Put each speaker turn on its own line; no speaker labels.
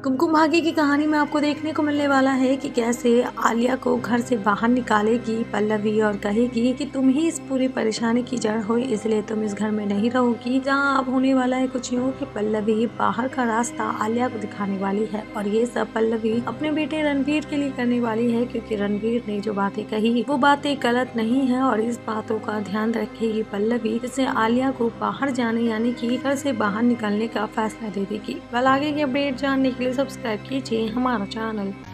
कुमकुम भाग्य की कहानी में आपको देखने को मिलने वाला है कि कैसे आलिया को घर से बाहर निकालेगी पल्लवी और कहेगी कि तुम ही इस पूरी परेशानी की जड़ हो, इसलिए तुम इस घर में नहीं रहोगी। जहां अब होने वाला है कुछ यूँ कि पल्लवी बाहर का रास्ता आलिया को दिखाने वाली है और ये सब पल्लवी अपने बेटे रणवीर के लिए करने वाली है, क्योंकि रणवीर ने जो बातें कही वो बातें गलत नहीं है और इस बातों का ध्यान रखेगी पल्लवी, जिससे आलिया को बाहर जाने यानी कि घर से बाहर निकलने का फैसला दे देगी। आगे की अपडेट जानने के लिए सब्सक्राइब कीजिए हमारा चैनल।